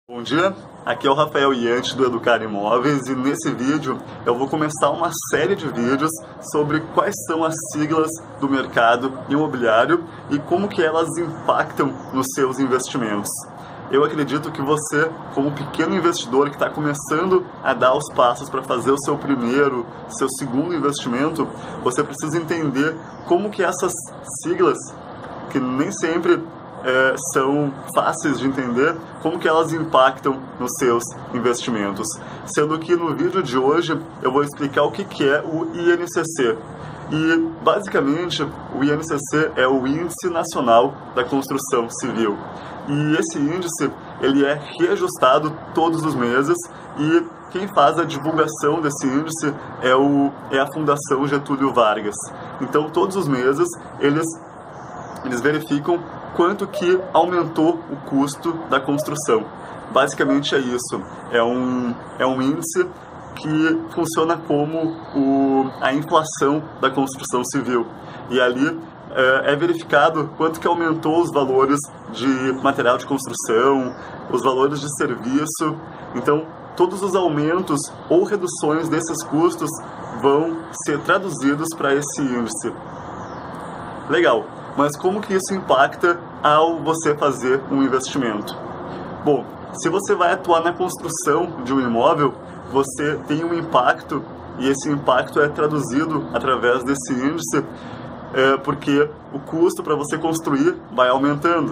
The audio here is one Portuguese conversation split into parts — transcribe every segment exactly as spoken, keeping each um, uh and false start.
Bom dia, aqui é o Rafael Iante do Educar Imóveis e nesse vídeo eu vou começar uma série de vídeos sobre quais são as siglas do mercado imobiliário e como que elas impactam nos seus investimentos. Eu acredito que você, como pequeno investidor que está começando a dar os passos para fazer o seu primeiro, seu segundo investimento, você precisa entender como que essas siglas, que nem sempre É, são fáceis de entender, como que elas impactam nos seus investimentos. Sendo que no vídeo de hoje eu vou explicar o que, que é o I N C C. E basicamente o I N C C é o Índice Nacional da Construção Civil. E esse índice ele é reajustado todos os meses e quem faz a divulgação desse índice é, o, é a Fundação Getúlio Vargas. Então todos os meses eles, eles verificam quanto que aumentou o custo da construção. Basicamente é isso, é um, é um índice que funciona como o, a inflação da construção civil. E ali é, é verificado quanto que aumentou os valores de material de construção, os valores de serviço. Então, todos os aumentos ou reduções desses custos vão ser traduzidos para esse índice. Legal. Mas como que isso impacta ao você fazer um investimento? Bom, se você vai atuar na construção de um imóvel, você tem um impacto e esse impacto é traduzido através desse índice, é, porque o custo para você construir vai aumentando.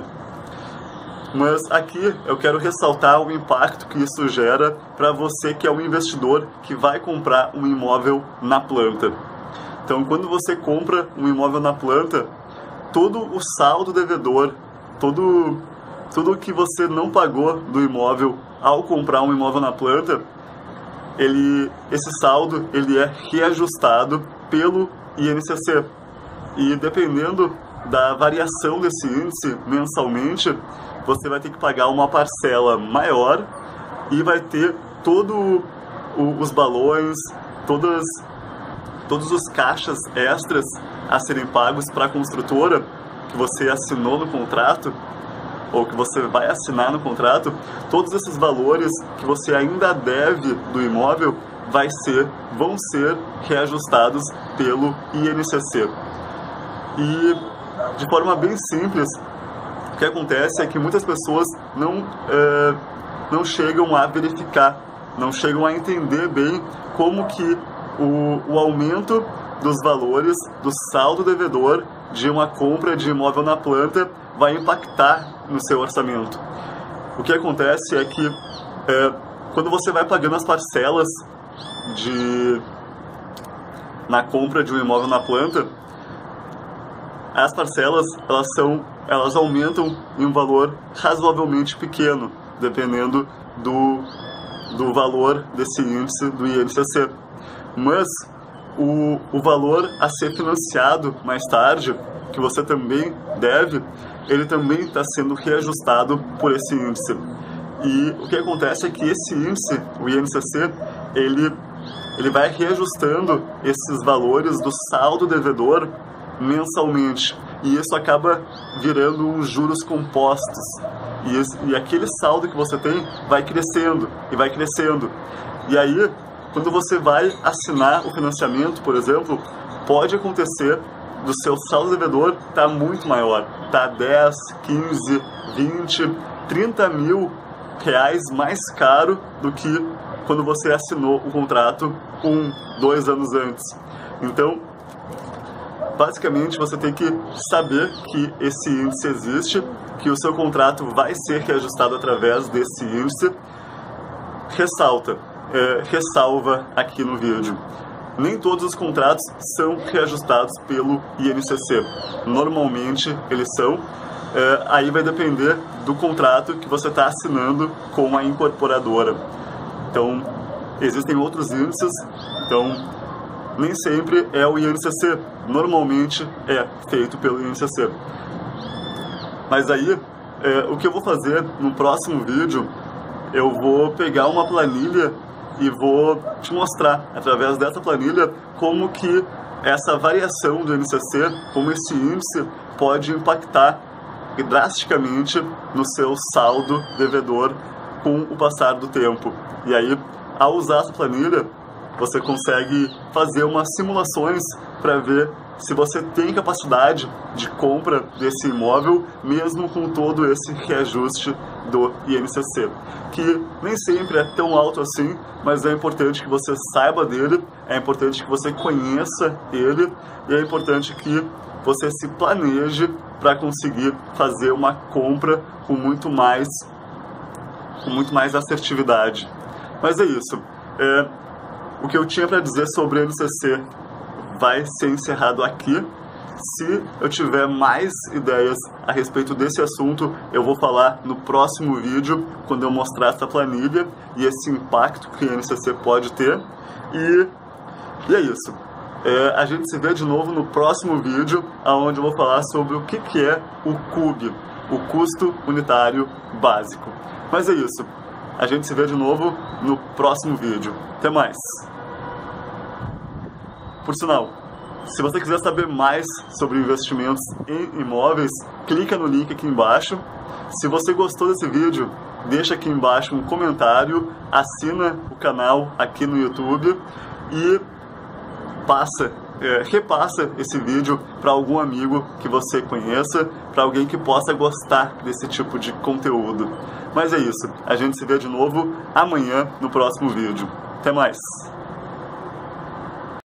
Mas aqui eu quero ressaltar o impacto que isso gera para você que é um investidor que vai comprar um imóvel na planta. Então, quando você compra um imóvel na planta, todo o saldo devedor, todo, tudo que você não pagou do imóvel ao comprar um imóvel na planta, ele, esse saldo ele é reajustado pelo I N C C. E dependendo da variação desse índice mensalmente, você vai ter que pagar uma parcela maior e vai ter todos os balões, todas, todos os caixas extras a serem pagos para a construtora que você assinou no contrato ou que você vai assinar no contrato, todos esses valores que você ainda deve do imóvel vai ser, vão ser reajustados pelo I N C C. E de forma bem simples, o que acontece é que muitas pessoas não, é, não chegam a verificar, não chegam a entender bem como que o, o aumento dos valores do saldo devedor de uma compra de imóvel na planta vai impactar no seu orçamento. O que acontece é que é, quando você vai pagando as parcelas de, na compra de um imóvel na planta, as parcelas elas, são, elas aumentam em um valor razoavelmente pequeno, dependendo do, do valor desse índice do I N C C. Mas O, o valor a ser financiado mais tarde, que você também deve, ele também está sendo reajustado por esse índice. E o que acontece é que esse índice, o I N C C, ele, ele vai reajustando esses valores do saldo devedor mensalmente. E isso acaba virando uns juros compostos. E, esse, e aquele saldo que você tem vai crescendo, e vai crescendo. E aí, quando você vai assinar o financiamento, por exemplo, pode acontecer do seu saldo devedor estar muito maior, tá dez, quinze, vinte, trinta mil reais mais caro do que quando você assinou o contrato um, dois anos antes. Então, basicamente você tem que saber que esse índice existe, que o seu contrato vai ser reajustado através desse índice. Ressalta. É, ressalva aqui no vídeo. Nem todos os contratos são reajustados pelo I N C C. Normalmente eles são. É, aí vai depender do contrato que você está assinando com a incorporadora. Então, existem outros índices. Então, nem sempre é o I N C C. Normalmente é feito pelo I N C C. Mas aí, é, o que eu vou fazer no próximo vídeo, eu vou pegar uma planilha e vou te mostrar, através dessa planilha, como que essa variação do I N C C, como esse índice pode impactar drasticamente no seu saldo devedor com o passar do tempo. E aí, ao usar essa planilha, você consegue fazer umas simulações para ver se você tem capacidade de compra desse imóvel, mesmo com todo esse reajuste do I N C C, que nem sempre é tão alto assim, mas é importante que você saiba dele, é importante que você conheça ele, e é importante que você se planeje para conseguir fazer uma compra com muito mais, com muito mais assertividade. Mas é isso. É, o que eu tinha para dizer sobre o I N C C vai ser encerrado aqui. Se eu tiver mais ideias a respeito desse assunto, eu vou falar no próximo vídeo, quando eu mostrar essa planilha e esse impacto que o I N C C pode ter. E, e é isso. É, a gente se vê de novo no próximo vídeo, onde eu vou falar sobre o que, que é o C U B, o Custo Unitário Básico. Mas é isso. A gente se vê de novo no próximo vídeo. Até mais! Por sinal, se você quiser saber mais sobre investimentos em imóveis, clica no link aqui embaixo. Se você gostou desse vídeo, deixa aqui embaixo um comentário, assina o canal aqui no YouTube e passa, é, repassa esse vídeo para algum amigo que você conheça, para alguém que possa gostar desse tipo de conteúdo. Mas é isso, a gente se vê de novo amanhã no próximo vídeo. Até mais!